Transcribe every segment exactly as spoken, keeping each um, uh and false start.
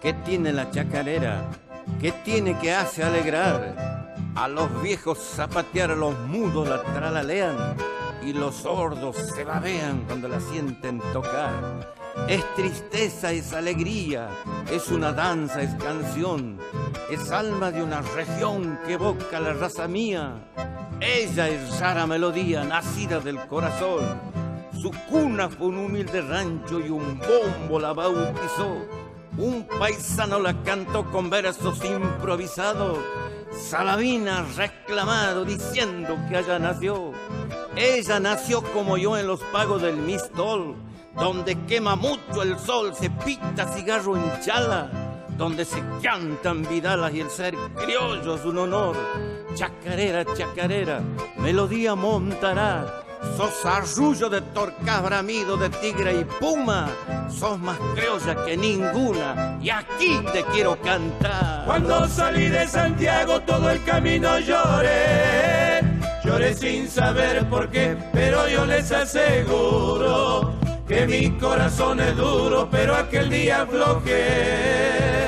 ¿Qué tiene la chacarera? ¿Qué tiene que hace alegrar? A los viejos zapatear, a los mudos la tralalean y los sordos se babean cuando la sienten tocar. Es tristeza, es alegría, es una danza, es canción, es alma de una región que evoca la raza mía. Ella es rara melodía, nacida del corazón. Su cuna fue un humilde rancho y un bombo la bautizó. Un paisano la cantó con versos improvisados. Salavina reclamado diciendo que allá nació. Ella nació como yo en los pagos del Mistol, donde quema mucho el sol, se pita cigarro en chala, donde se cantan vidalas y el ser criollo es un honor. Chacarera, chacarera, melodía montará. Sos arrullo de torcaz, bramido de tigre y puma. Sos más criolla que ninguna y aquí te quiero cantar. Cuando salí de Santiago todo el camino lloré. Lloré sin saber por qué, pero yo les aseguro que mi corazón es duro, pero aquel día aflojé.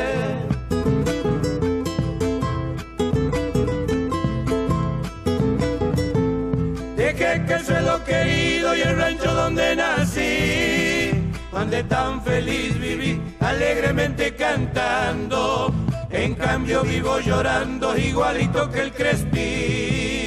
Dejé que el suelo querido y el rancho donde nací, donde tan feliz viví, alegremente cantando. En cambio vivo llorando igualito que el Crespi.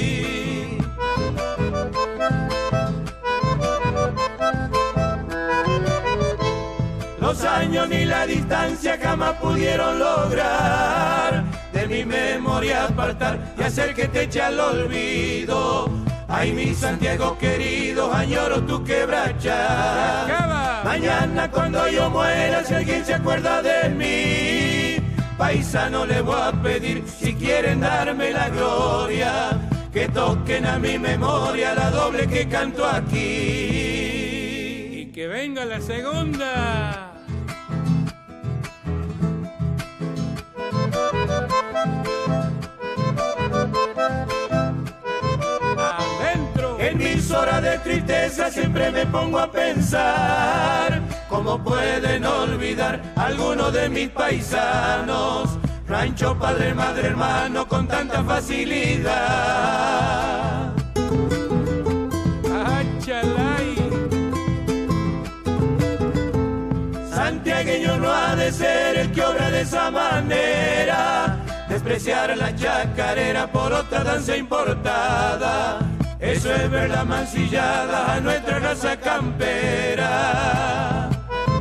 Los años ni la distancia jamás pudieron lograr de mi memoria apartar y hacer que te eche al olvido. Ay, mi Santiago querido, añoro tu quebracha. Mañana cuando yo muera, si alguien se acuerda de mí, paisano le voy a pedir, si quieren darme la gloria, que toquen a mi memoria la doble que canto aquí. Y que venga la segunda. En mis horas de tristeza siempre me pongo a pensar cómo pueden olvidar algunos de mis paisanos, rancho, padre, madre, hermano, con tanta facilidad. ¡Achalay! Santiagueño no ha de ser el que obra de esa manera, despreciar a la chacarera por otra danza importada. Eso es ver la mancillada a nuestra raza campera.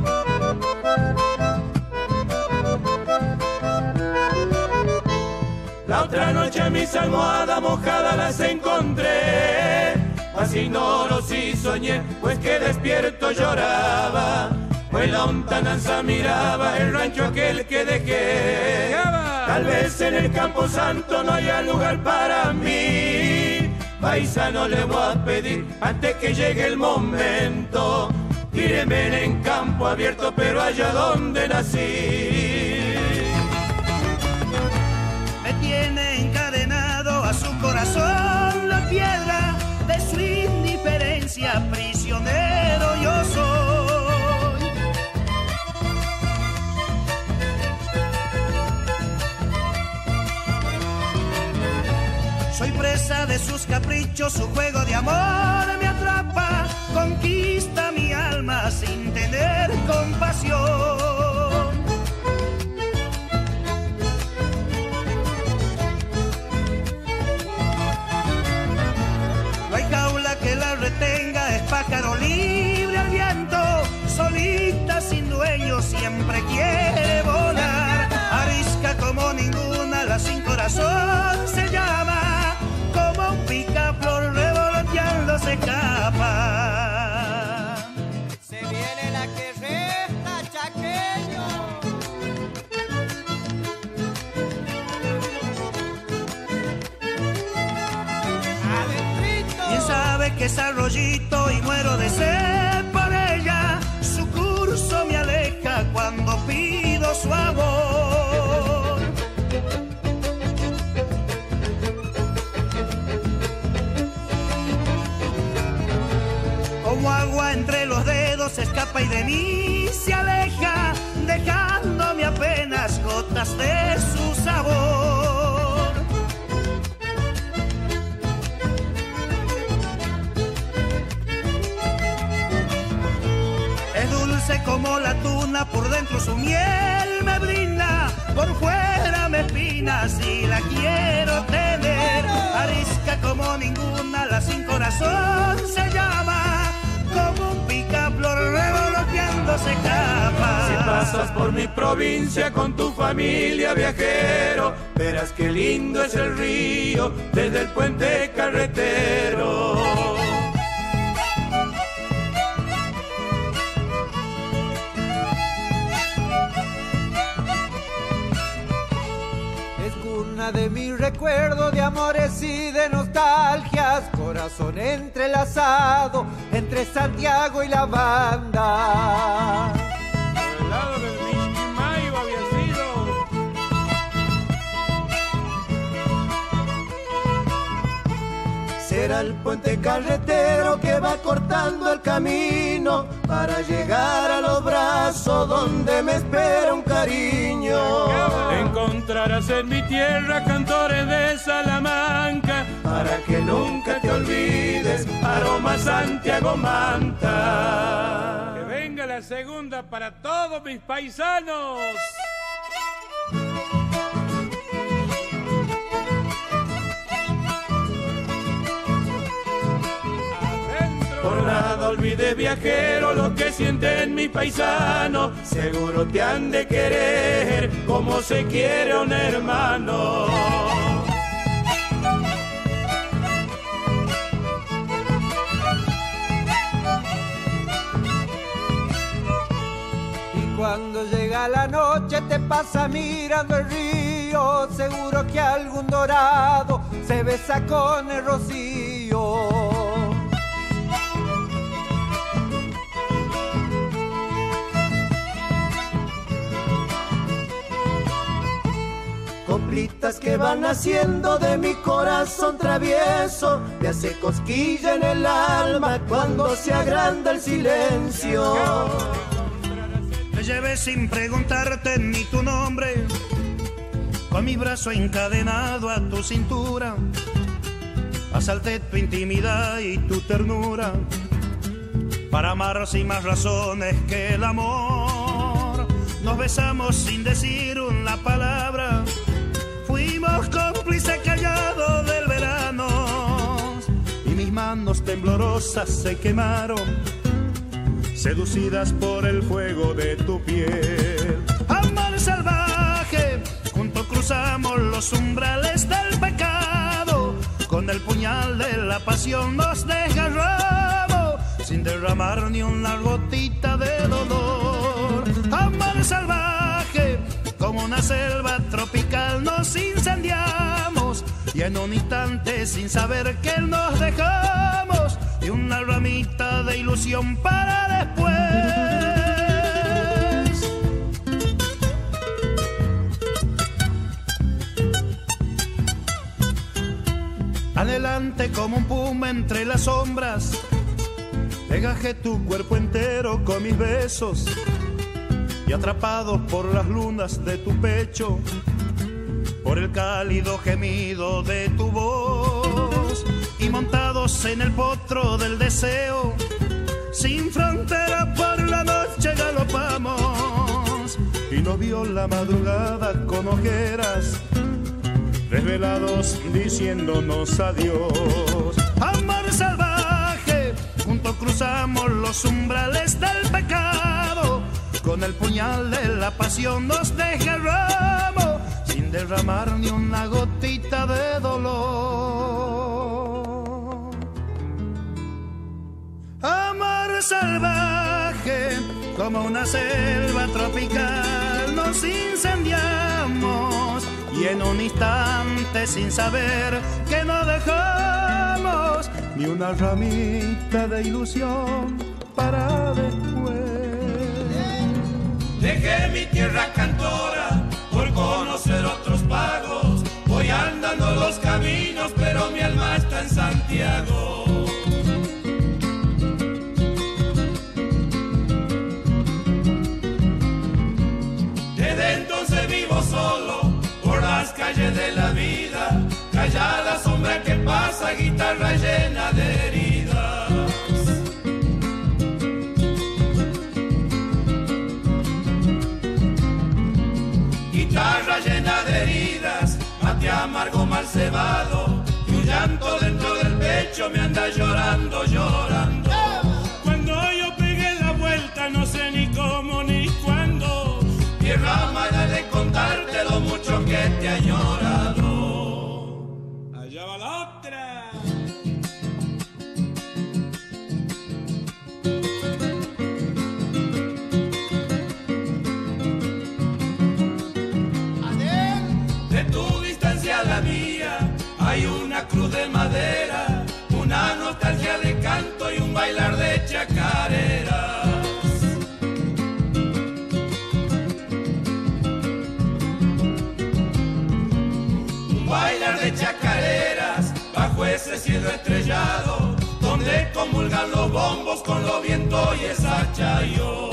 La otra noche mis almohadas mojadas las encontré, así no lo sí soñé, pues que despierto lloraba, pues la lontananza miraba el rancho aquel que dejé. Tal vez en el Campo Santo no haya lugar para mí, paisano le voy a pedir antes que llegue el momento, tíreme en campo abierto pero allá donde nací. Me tiene encadenado a su corazón la piedra de su indiferencia, prisionero yo soy. Soy presa de sus caprichos, su juego de amor me atrapa, conquista mi alma sin tener compasión. No hay jaula que la retenga, es pájaro libre al viento, solita sin dueño siempre quiere volar, arisca como ninguna, la sin corazón se llama, como un picaflor revoloteando se escapa. Se viene la que resta, chaqueño. Adentrito. Bien sabe que es arroyito y muero de sed por ella, su curso me aleja cuando pido su amor. Como agua entre los dedos se escapa y de mí se aleja, dejándome a apenas gotas de su sabor. Es dulce como la tuna, por dentro su miel me brinda, por fuera me espina si la quiero tener. Arisca como ninguna, la sin corazón se llama, como un picaflor revoloteando se escapa. Si pasas por mi provincia con tu familia, viajero, verás qué lindo es el río desde el puente carretero. De mi recuerdo de amores y de nostalgias, corazón entrelazado entre Santiago y la banda. Por el lado del Mishquimayo había sido. Será el puente carretero que va cortando el camino para llegar a los brazos donde me espera un cariño. Encontrarás en mi tierra cantores de Salamanca, para que nunca te olvides, aroma Santiago Manta. Que venga la segunda para todos mis paisanos. Por nada olvides, viajero, lo que sienten mi paisano. Seguro te han de querer como se quiere un hermano. Y cuando llega la noche te pasa mirando el río, seguro que algún dorado se besa con el rocío. Coplitas que van haciendo de mi corazón travieso, me hace cosquilla en el alma cuando se agranda el silencio. Te llevé sin preguntarte ni tu nombre, con mi brazo encadenado a tu cintura, asalté tu intimidad y tu ternura, para amar sin más razones que el amor. Nos besamos sin decir una palabra, fuimos cómplices callados del verano, y mis manos temblorosas se quemaron, seducidas por el fuego de tu piel. Amor salvaje, juntos cruzamos los umbrales del pecado, con el puñal de la pasión nos desgarramos, sin derramar ni una gotita de dolor. Amor salvaje, como una selva tropical nos incendiamos, y en un instante sin saber que nos dejamos, y una ramita de ilusión para después. Adelante como un puma entre las sombras, desgajé tu cuerpo entero con mis besos, y atrapados por las lunas de tu pecho, por el cálido gemido de tu voz, y montados en el potro del deseo, sin frontera por la noche galopamos, y nos vio la madrugada con ojeras, desvelados diciéndonos adiós. Amor salvaje, juntos cruzamos los umbrales del pecado, con el puñal de la pasión nos desgarramos, sin derramar ni una gotita de dolor. Amor salvaje, como una selva tropical nos incendiamos, y en un instante sin saber que no dejamos ni una ramita de ilusión para después. Dejé mi tierra cantora por conocer otros pagos, voy andando los caminos pero mi alma está en Santiago. De dentro esa guitarra llena de heridas. Guitarra llena de heridas, mate amargo mal cebado, y un llanto dentro del pecho me anda llorando, llorando. Cuando yo pegué la vuelta, no sé ni cómo ni cuándo. Tierra mala de contarte lo mucho que te ha añorado. Allá va la otra. De tu distancia a la mía hay una cruz de madera, una nostalgia de canto y un bailar de chacareras. Un bailar de chacareras bajo ese cielo estrellado, donde comulgan los bombos con los vientos y esa chayo.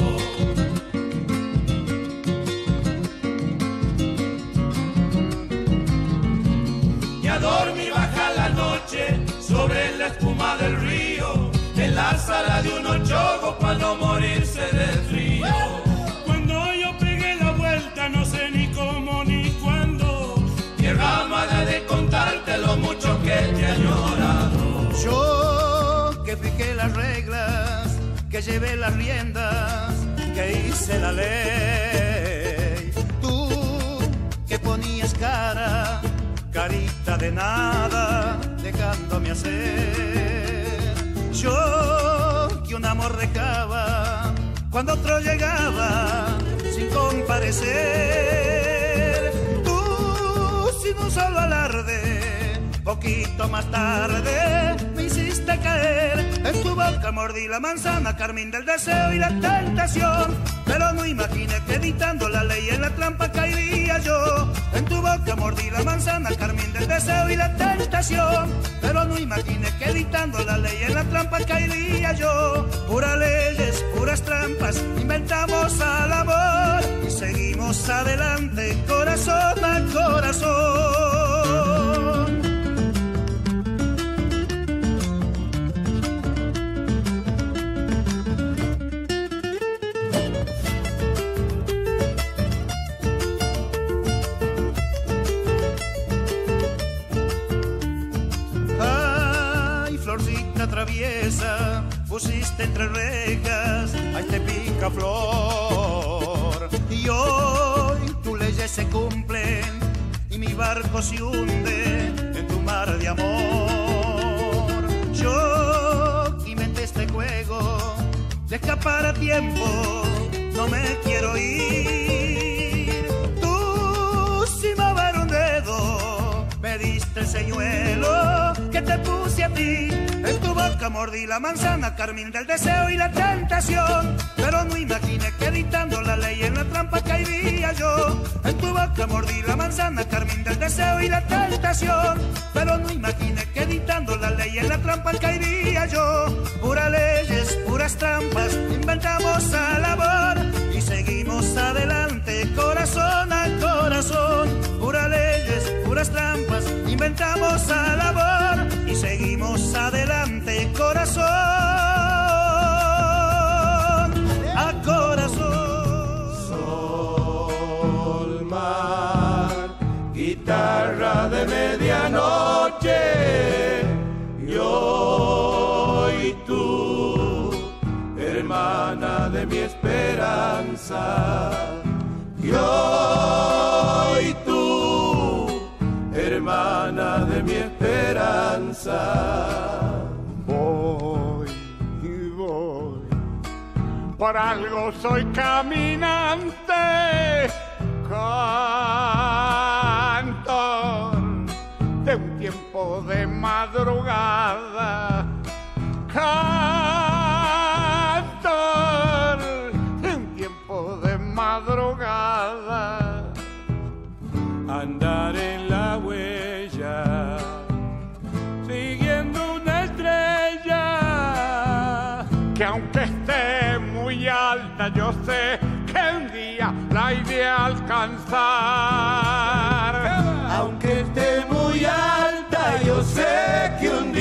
A dormir baja la noche sobre la espuma del río, en la sala de un ochogo para no morirse de frío. Cuando yo pegué la vuelta, no sé ni cómo ni cuándo. Tierra amada de contarte lo mucho que te ha añorado. Yo que fijé las reglas, que llevé las riendas, que hice la ley. Tú que ponías cara, carita de nada, dejándome hacer. Yo que un amor dejaba cuando otro llegaba sin comparecer. Tú sin un solo alarde, poquito más tarde me hiciste caer. En tu boca mordí la manzana, carmín del deseo y la tentación, pero no imaginé que editando la ley en la trampa caería yo. En tu boca mordí la manzana, carmín del deseo y la tentación, pero no imaginé que editando la ley en la trampa caería yo. Puras leyes, puras trampas, inventamos al amor y seguimos adelante, corazón a corazón. Traviesa, pusiste entre rejas a este picaflor, y hoy tus leyes se cumplen y mi barco se hunde en tu mar de amor. Yo inventé este juego de escapar a tiempo, no me quiero ir. Tú sin mover un dedo me diste el señuelo que te puse a ti. En tu boca mordí la manzana, carmín del deseo y la tentación, pero no imaginé que editando la ley en la trampa caería yo. En tu boca mordí la manzana, carmín del deseo y la tentación, pero no imaginé que editando la ley en la trampa caería yo. Puras leyes, puras trampas, inventamos al amor y seguimos adelante, corazón a corazón. Puras leyes, puras trampas, inventamos al amor y seguimos adelante, corazón a corazón. Sol, mar, guitarra de medianoche, yo y tú, hermana de mi esperanza, yo y tú, hermana de mi esperanza. Voy y voy, por algo soy caminante, cantor de un tiempo de madrugada, cantor de un tiempo de madrugada. Andar en la huella, siguiendo una estrella, que aunque esté muy alta, yo sé que un día la iré a alcanzar. Aunque esté muy alta, yo sé que un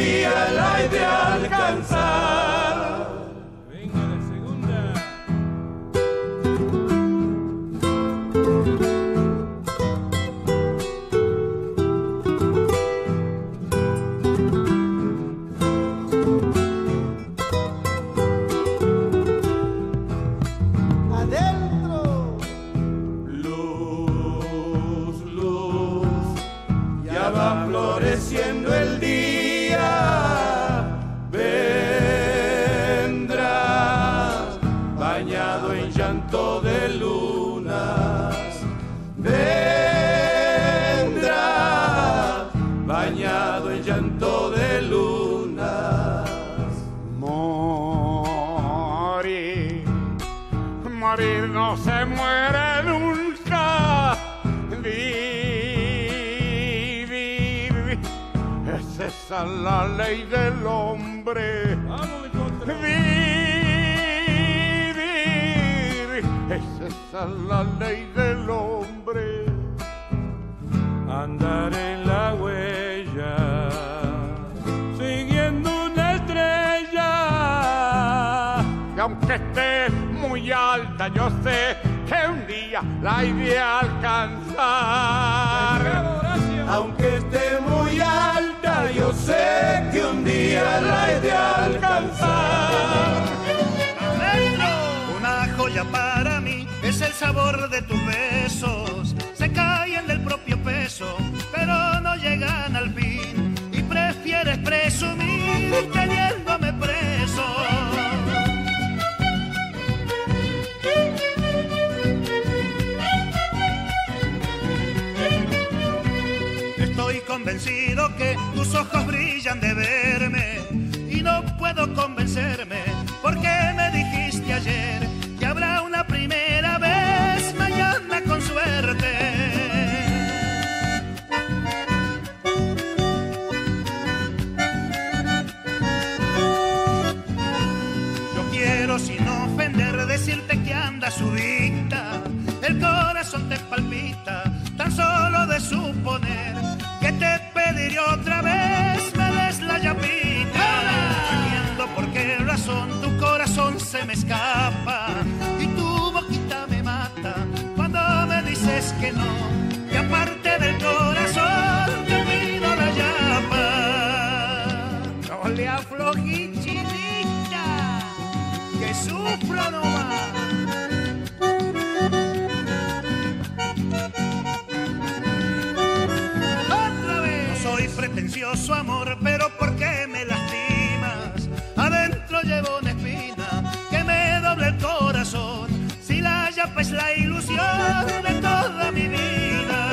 oscureciendo el día, vendrá bañado en llanto de lunas, vendrá bañado en llanto de lunas. Morir, morir no se muere nunca. Vivir, es esa la ley del hombre. Vivir, es esa la ley del hombre. Andar en la huella, siguiendo una estrella. Y aunque esté muy alta, yo sé que un día la iré a alcanzar. Aunque esté muy alta, yo sé que un día la he de alcanzar. Una joya para mí es el sabor de tus besos. Se caen del propio peso, pero no llegan al fin. Y prefieres presumir teniéndome preso. Estoy convencido que tus ojos brillan de verme y no puedo convencerme porque me dijiste ayer que habrá una primera vez mañana con suerte. Yo quiero sin ofender decirte que andas sudita, el corazón te palpita tan solo de suponer que te pediré otra vez me des la llamita. Entiendo por qué razón tu corazón se me escapa y tu boquita me mata cuando me dices que no, que aparte del corazón te pido la llama. No le aflojí, chinita, que sufro nomás. Pretencioso amor, pero ¿por qué me lastimas? Adentro llevo una espina que me doble el corazón. Si la llapa es la ilusión de toda mi vida.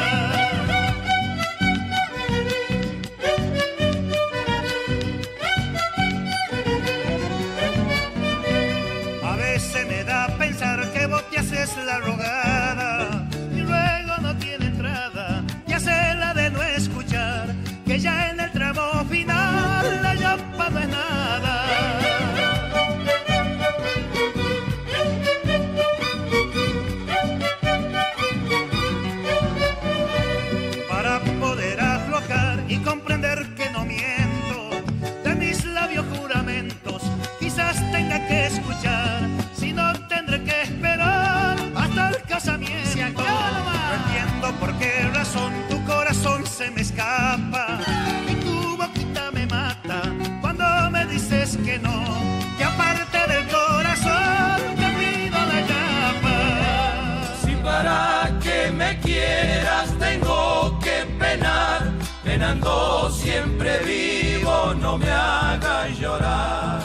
A veces me da pensar que vos te haces la rogada y luego no tiene entrada y haces la de no escuchar. Que ya en el tramo final la llama no es nada. Para poder aflojar y comprender que no miento, de mis labios juramentos quizás tenga que escuchar, si no tendré que esperar hasta el casamiento. No entiendo por qué razón tu corazón se me escapa y tu boquita me mata cuando me dices que no, que aparte del corazón te pido la llama. Si para que me quieras tengo que penar, penando siempre vivo, no me hagas llorar.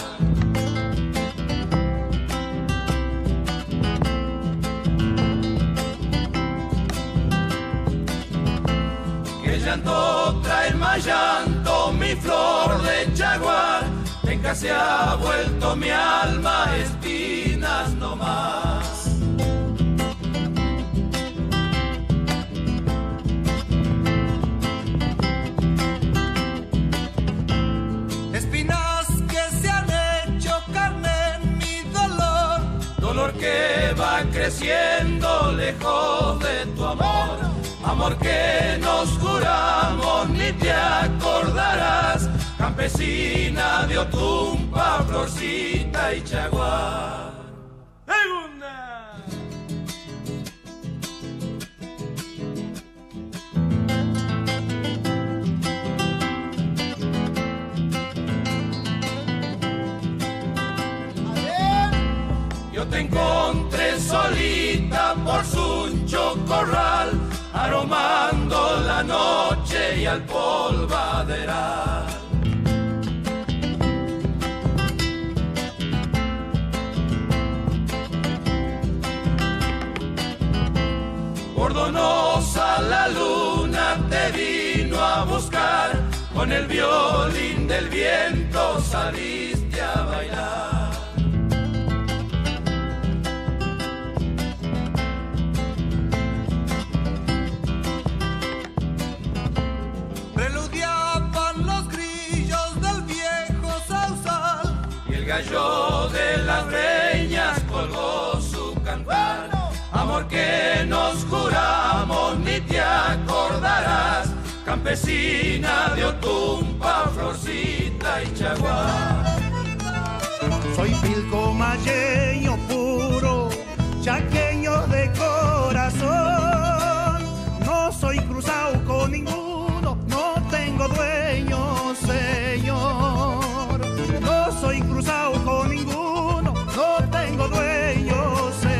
Que llanto trae más llanto, mi flor de jaguar, venga se ha vuelto mi alma espinas no más. Espinas que se han hecho carne en mi dolor, dolor que va creciendo lejos de tu amor. Amor que nos juramos ni te acordarás, campesina de Otumpa, Florcita y Chaguar. ¡Segunda! Yo te encontré solita por su chocorral, aromando la noche y al polvaderal. Por Donosa la luna te vino a buscar, con el violín del viento saliste a bailar. Preludiaban los grillos del viejo sausal y el gallo de las breñas colgó su cantar. Amor que nos juramos ni te acordarás, campesina de Otumpa, Florcita y Chaguá. Soy pilcomayeño puro, chaqueño de corazón. No soy cruzado con ninguno, no tengo dueño, señor. No soy cruzado con ninguno, no tengo dueño, señor.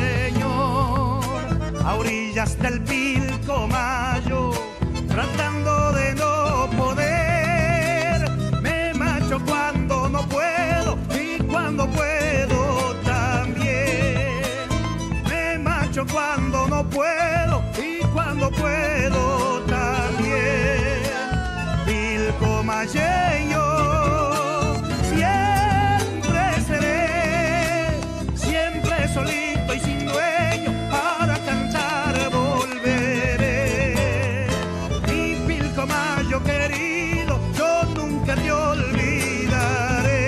A orillas del Pilcomayo, tratando de no poder, me macho cuando no puedo y cuando puedo también. Me macho cuando no puedo y cuando puedo también. Pilcomayeño, siempre seré, siempre solito y sin dueño, para cantar volveré. Mi Pilcomayo querido, yo nunca te olvidaré.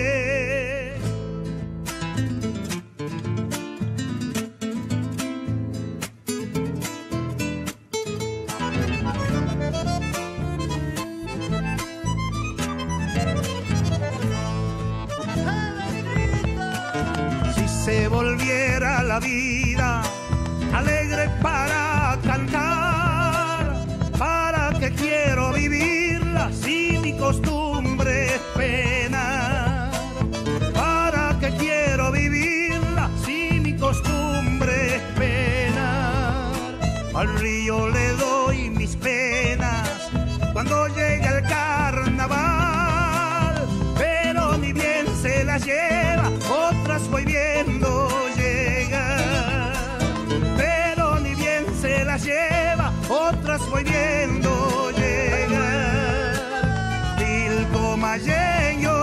Si se volviera la vida alegre para cantar, ¿para qué quiero vivirla si mi costumbre es penar? ¿Para qué quiero vivirla si mi costumbre es penar? Al río le doy mis penas cuando llega el carnaval, pero ni bien se las lleva, otras voy viendo llegar. Pero ni bien se las lleva, otras voy viendo llegar. Pilcomayeño,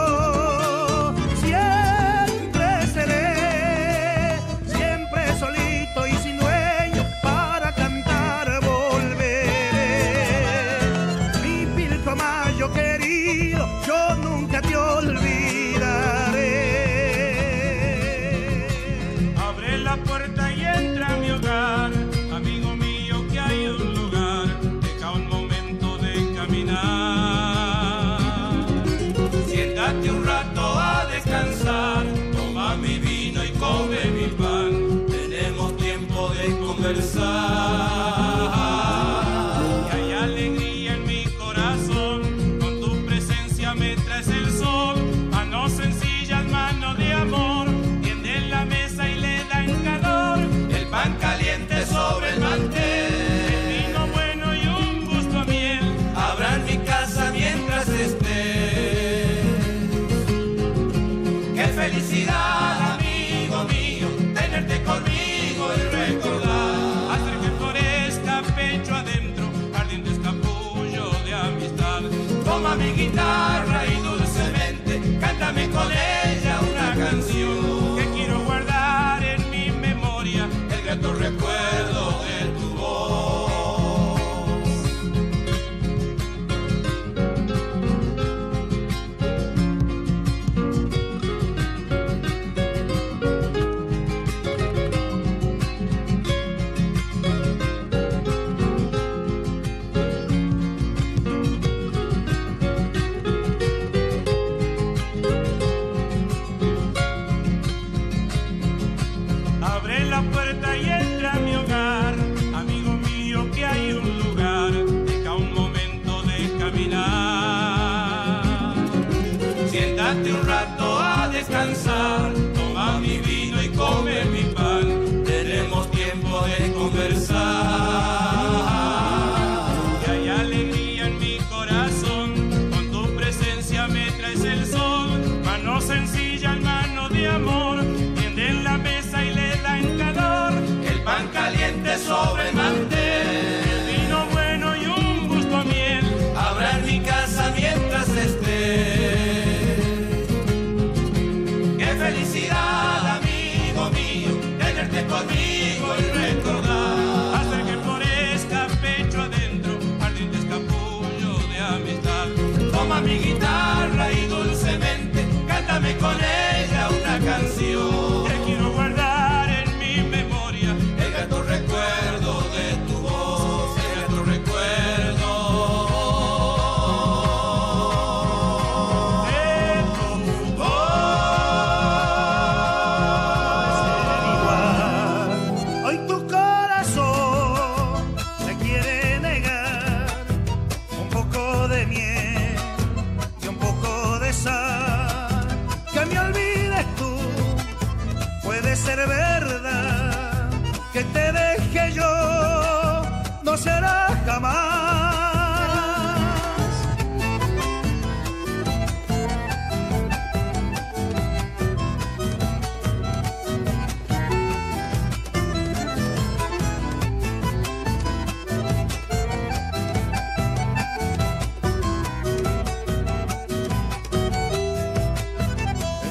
siempre seré, siempre solito y sin dueño, para cantar volveré. Mi Pilcomayo querido, yo nunca te olvidaré. Abre la puerta y entra a mi hogar, amigo mío, que hay un lugar, deja un momento de caminar. Siéntate un rato a descansar, toma mi vino y come mi pan, tenemos tiempo de conversar. Y hay alegría en mi corazón, con tu presencia me traes el sol, manos sencillas, manos de amor, tienden la mesa y le dan calor, El pan caliente sobre el mantel, el vino bueno y un gusto a miel. habrá en mi casa mientras esté. Qué felicidad, amigo mío, tenerte conmigo y recordar. Hacer que florezca pecho adentro, ardiente escapullo de amistad. Toma mi guitarra y dulcemente cántame con ella una canción Que quiero guardar en mi memoria, el grato recuerdo de tu voz. abre la puerta y entra a mi hogar, amigo mío, que hay un lugar, deja un momento de caminar. Siéntate un rato a descansar, toma mi vino y come mi pan, tenemos tiempo de conversar.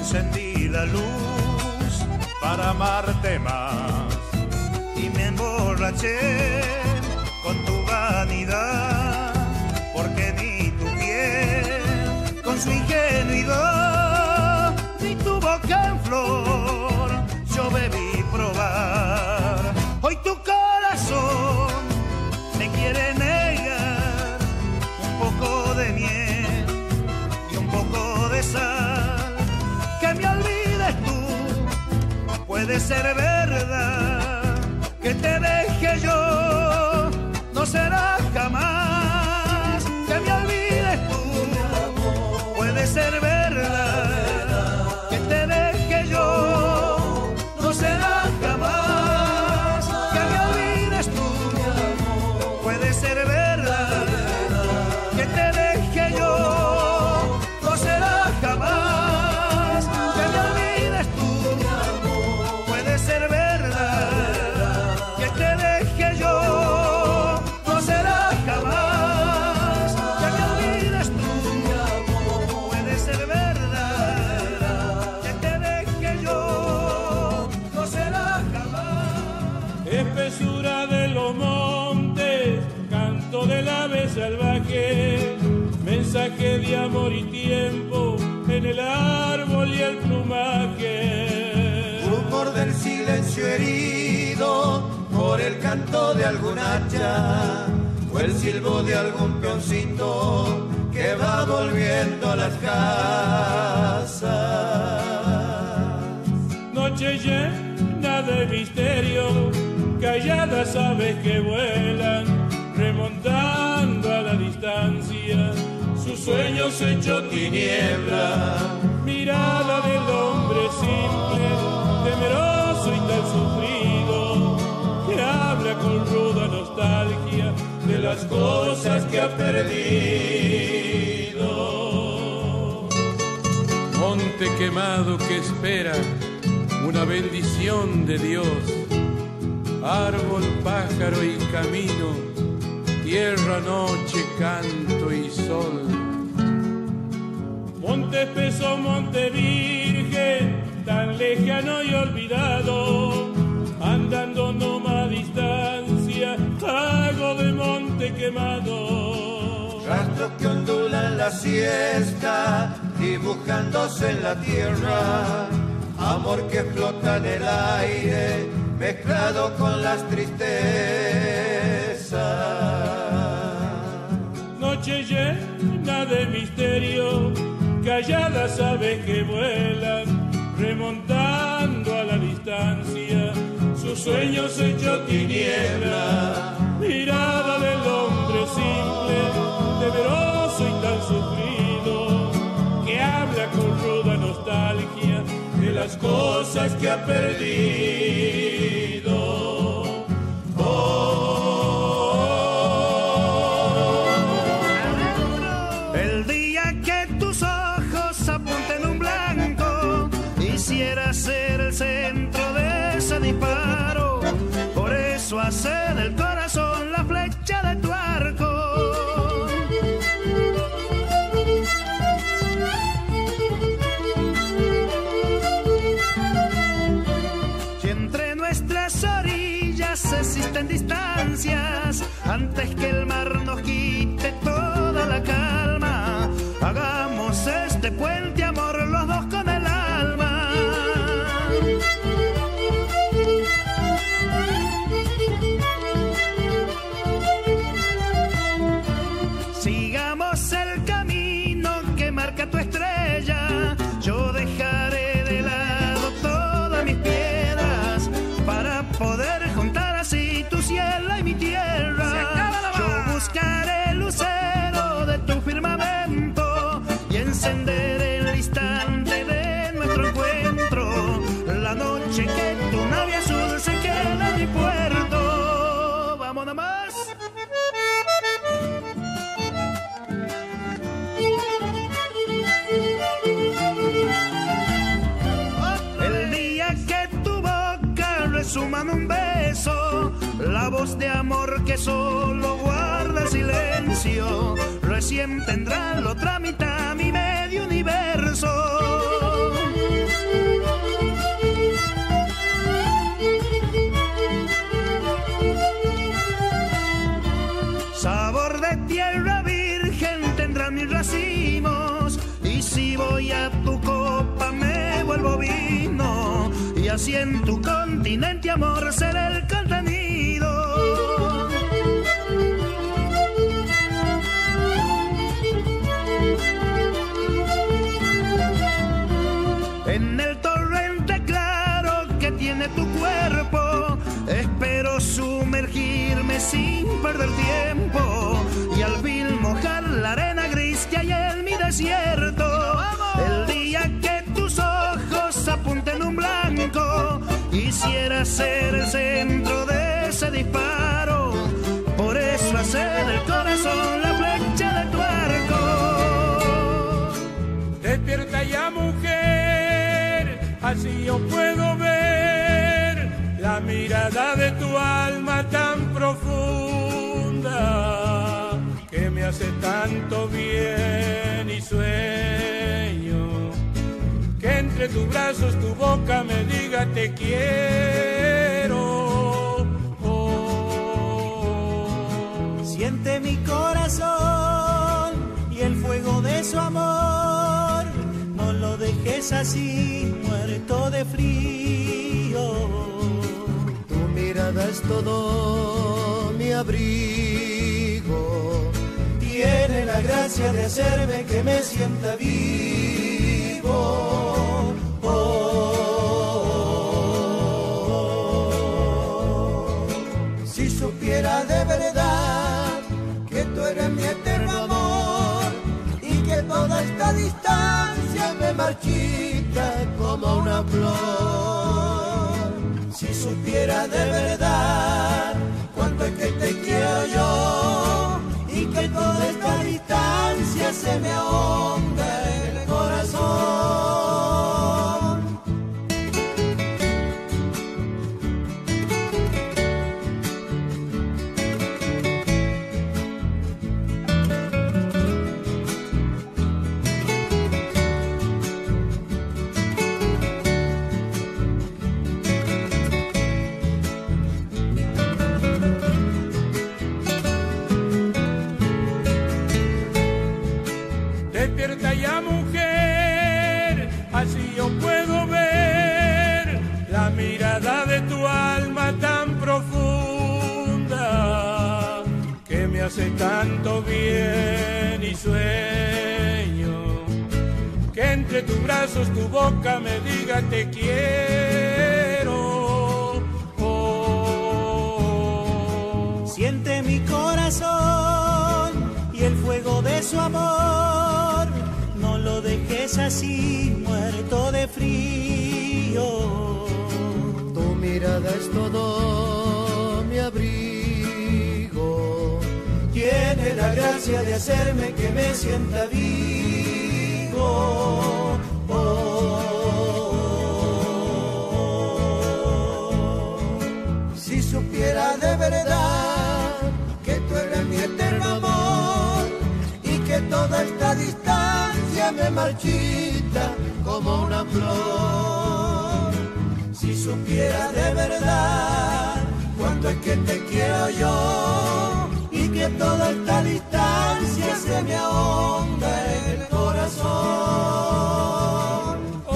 encendí la luz para amarte más. y me emborraché con tu vanidad, porque ni tu piel con su ingenuidad, ni tu boca en flor yo bebí probar. Hoy tu corazón me quiere negar un poco de miel y un poco de sal. Que me olvides tú, puede ser verdad. Que te deje yo, no será jamás. Que me olvides tú, puede ser verdad. Que te deje yo, no será jamás. Que me olvides tú, puede ser verdad. Que te deje yo, no será jamás. Que me olvides tú, puede ser verdad. Que te deje yo, no será jamás. Que me olvides tú, puede ser verdad. Que te deje yo, no será jamás. Espesura de los montes, canto del ave salvaje, mensaje de amor y tiempo en el árbol y el plumaje. Rumor del silencio herido por el canto de algún hacha o el silbo de algún peoncito que va volviendo a las casas. Noche llena de misterio, calladas aves que vuelan, remontando a la distancia, sus sueños hecho tiniebla. Mirada del hombre simple, temeroso y tan sufrido, que habla con ruda nostalgia de las cosas que ha perdido. Monte quemado que espera una bendición de Dios, árbol, pájaro y camino, tierra, noche, canto y sol. Monte espeso, monte virgen, tan lejano y olvidado, andando noma a distancia, hago de monte quemado. Rastros que ondulan la siesta, dibujándose en la tierra, amor que flota en el aire, mezclado con las tristezas. Noche llena de misterio, calladas aves que vuelan, remontando a la distancia, sus sueños hechos tiniebla. Mirada del hombre simple, temeroso y tan sufrido, que habla con ruda nostalgia de las cosas que ha perdido. El día que tus ojos apunten un blanco, quisiera ser el centro de ese disparo. Por eso hace del corazón la flecha de tu arco. Si entre nuestras orillas existen distancias, antes que el mar nos quite toda la calma, hagamos este puente, amor, los dos con el alma. Sigamos el camino que marca tu estrella, yo dejaré de lado todas mis piedras para poder juntar así tu cielo y mi tierra. Yo buscaré el lucero de tu firmamento y encenderé el instante de nuestro encuentro, la noche que tu nave azul se queda en mi puerto. Vamos nada más. El día que tu boca resuma en un beso la voz de amor que solo guarda silencio, recién tendrá la otra mitad mi medio universo. bebimos. Y si voy a tu copa me vuelvo vino, y así en tu continente, amor, será el contenido. En el torrente claro que tiene tu cuerpo, espero sumergirme sin perder tiempo, y al fin mojar la arena gris que hay en mi desierto. El día que tus ojos apunten un blanco, quisiera ser el centro de ese disparo. Por eso hacer del corazón la flecha de tu arco. Despierta ya, mujer, así yo puedo ver la mirada de tu alma tan profunda, que me hace tanto bien y sueño que entre tus brazos tu boca me diga te quiero. Oh. Siente mi corazón y el fuego de su amor, no lo dejes así muerto de frío. Tu mirada es todo mi abrigo, tiene la gracia de hacerme que me sienta vivo. Oh, si supiera de verdad que tú eres mi eterno amor, y que toda esta distancia me marchita como una flor. Si supiera de verdad cuánto es que te quiero yo, y que toda esta distancia se me ahonda en el corazón. Despierta ya, mujer, así yo puedo ver la mirada de tu alma tan profunda, que me hace tanto bien y sueño que entre tus brazos tu boca me diga te quiero. Oh. Siente mi corazón y el fuego de su amor, no lo dejes así muerto de frío. tu mirada es todo mi abrigo, tiene la gracia de hacerme que me sienta vivo. Oh, si supiera de verdad que tú eres mi eterno amor, y que toda esta distancia me marchita como una flor. Si supiera de verdad cuánto es que te quiero yo, y que toda esta distancia se me ahonda en el corazón. Oh.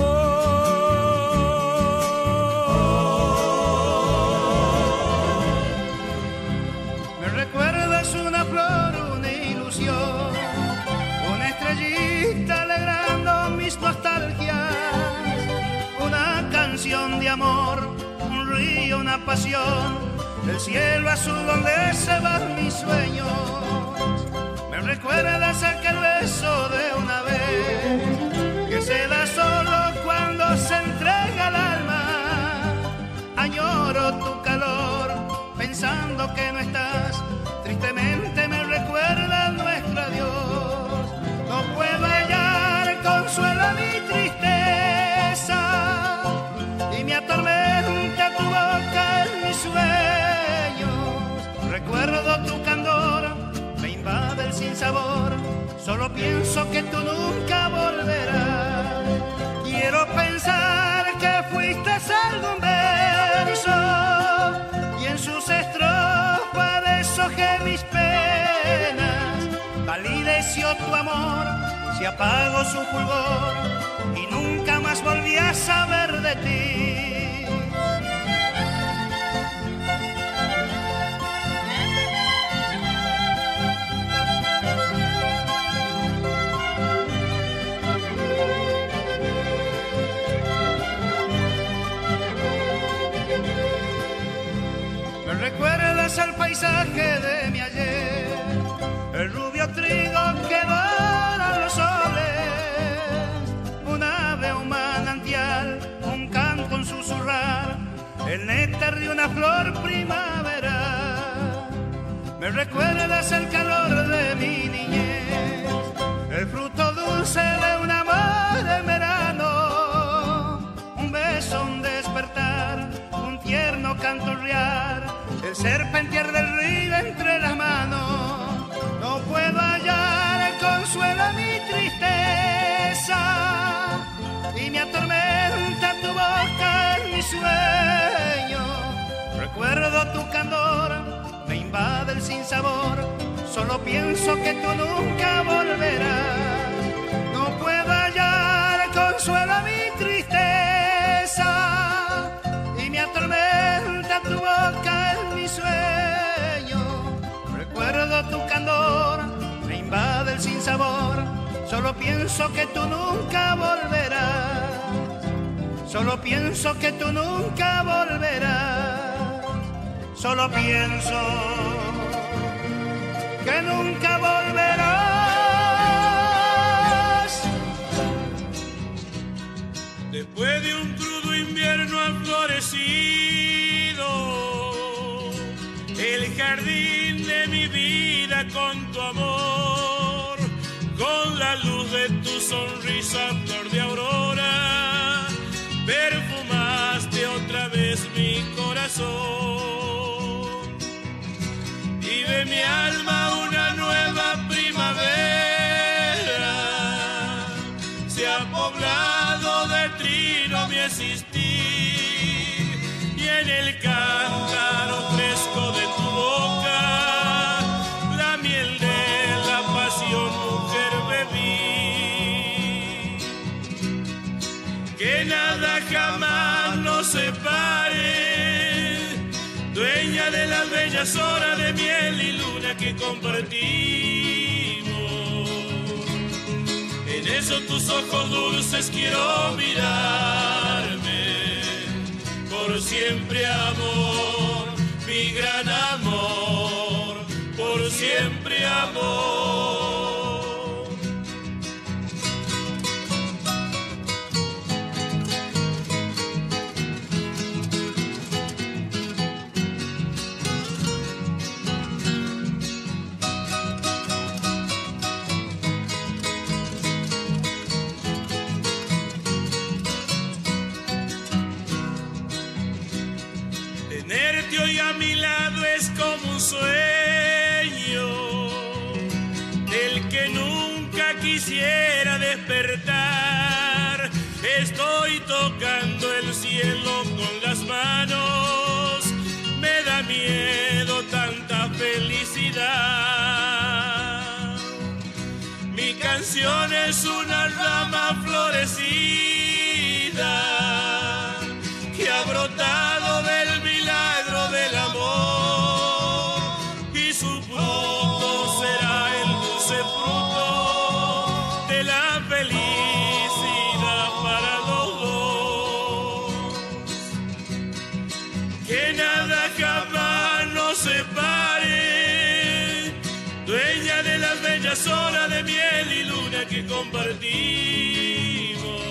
Me recuerdas una flor, una ilusión, una estrellita alegrando mis nostalgias, una canción de amor, un río, una pasión, el cielo azul donde se van mis sueños. Me recuerdas aquel beso de una vez que se da solo cuando se entrega el alma. Añoro tu calor pensando que no estás, tristemente me recuerda nuestro adiós. No puedo hallar consuelo a mi tristeza, y me atormenta tu boca en mis sueños. Recuerdo tu candor, me invade el sinsabor, solo pienso que tú nunca volverás. Quiero pensar que fuiste algún verso, y en sus estrofas deshojé mis penas. Valideció tu amor se apagó su fulgor y nunca más volví a saber de ti. ¿Me recuerdas al paisaje de mi ayer? El rubio trigo que dora los soles, un ave, un manantial, un canto, un susurrar, el néctar de una flor primaveral. Me recuerdas el calor de mi niñez, el fruto dulce de un amor de verano, un beso, un despertar, un tierno canturrear, el serpentear del río entre las manos. No puedo hallar el consuelo a mi tristeza y me atormenta tu boca en mi sueño. Recuerdo tu candor, me invade el sinsabor, solo pienso que tú nunca volverás. No puedo hallar el consuelo a mi tristeza y me atormenta tu boca en mi sueño. Recuerdo tu candor, me invade el sinsabor, solo pienso que tú nunca volverás. Solo pienso que tú nunca volverás. Solo pienso que nunca volverás. Después de un crudo invierno ha florecido el jardín de mi vida con tu amor, con la luz de tu sonrisa, flor de aurora, perfumaste otra vez mi corazón y de mi alma una nueva primavera se ha poblado de trino mi existir y en el cántaro fresco de tu boca la miel de la pasión, mujer, bebí. Que nada jamás nos separe, dueña de las bellas horas de miel y luna que compartimos. En esos tus ojos dulces quiero mirarme, por siempre amor, mi gran amor, por siempre amor. Tenerte hoy a mi lado es como un sueño del que nunca quisiera despertar. Estoy tocando el cielo con las manos, me da miedo tanta felicidad. Mi canción es una rama florecida que ha brotado del milagro del amor y su fruto será el dulce fruto de la felicidad para los dos. Que nada jamás nos separe, dueña de las bellas horas de miel y luna que compartimos.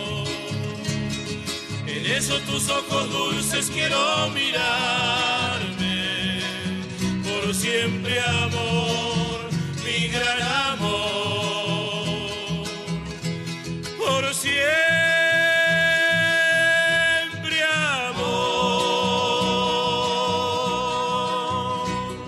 En esos tus ojos dulces quiero mirarme, por siempre amor, mi gran amor, por siempre amor.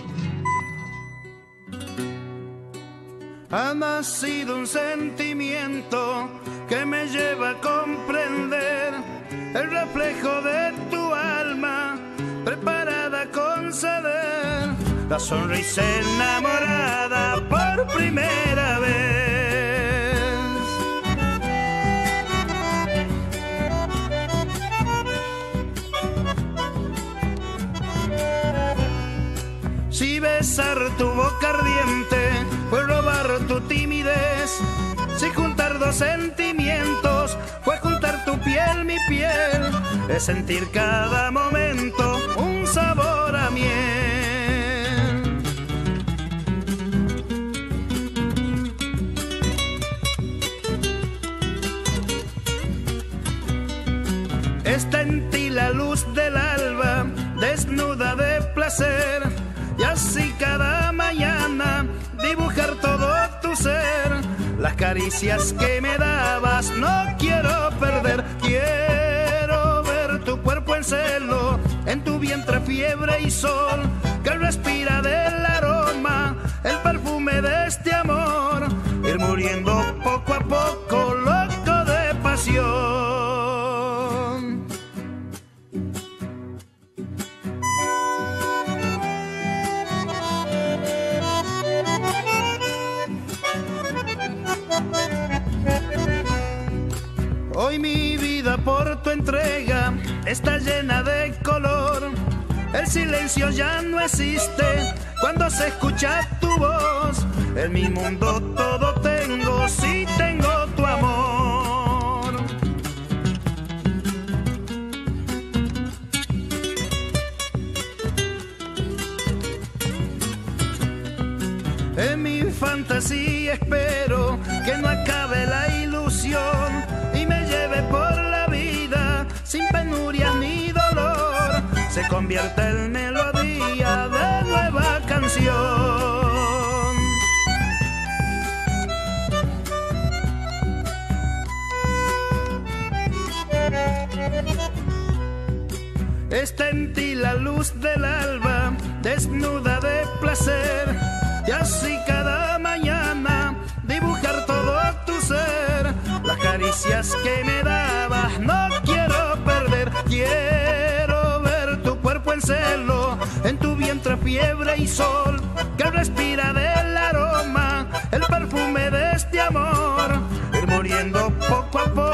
Ha nacido un sentimiento que me lleva a comprender el reflejo de tu alma, preparada a conceder la sonrisa enamorada por primera vez. los sentimientos, fue juntar tu piel, mi piel, es sentir cada momento un sabor a miel. Está en ti la luz del alba, desnuda de placer, y así cada mañana dibujar todo tu ser. Las caricias que me dabas no quiero perder, quiero ver tu cuerpo en celo, en tu vientre fiebre y sol, que respira del aroma, el perfume de este amor, ir muriendo poco a poco, loco de pasión. Hoy mi vida por tu entrega está llena de color. El silencio ya no existe cuando se escucha tu voz. En mi mundo todo tengo si tengo tu amor. En mi fantasía espero que no acabe la ilusión y me lleve por la vida sin penuria ni dolor, se convierta en melodía de nueva canción. Está en ti la luz del alba, desnuda de placer, y así cada mañana dibujar todo tu ser. Las caricias que me dabas no quiero perder, quiero ver tu cuerpo en celo, en tu vientre fiebre y sol, que respira del aroma, el perfume de este amor, ir muriendo poco a poco.